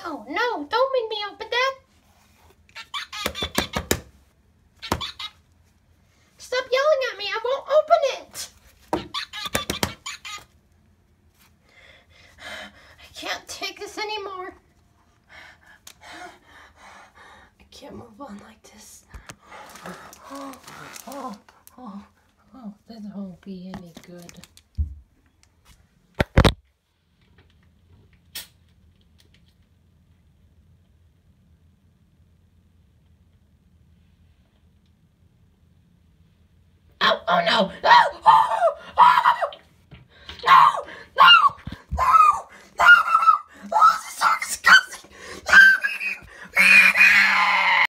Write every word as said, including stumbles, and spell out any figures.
No, no, don't make me open that. Stop yelling at me. I won't open it. I can't take this anymore. I can't move on like this. Oh, oh, oh, oh, that won't be any good. Oh, oh no! Oh, oh.